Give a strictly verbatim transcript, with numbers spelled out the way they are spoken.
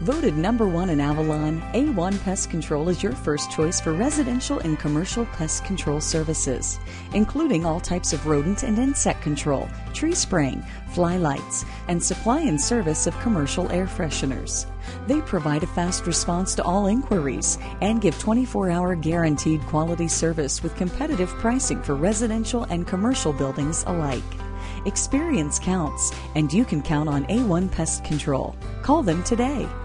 Voted number one in Avalon, A one Pest Control is your first choice for residential and commercial pest control services, including all types of rodent and insect control, tree spraying, fly lights, and supply and service of commercial air fresheners. They provide a fast response to all inquiries and give twenty-four hour guaranteed quality service with competitive pricing for residential and commercial buildings alike. Experience counts, and you can count on A one Pest Control. Call them today.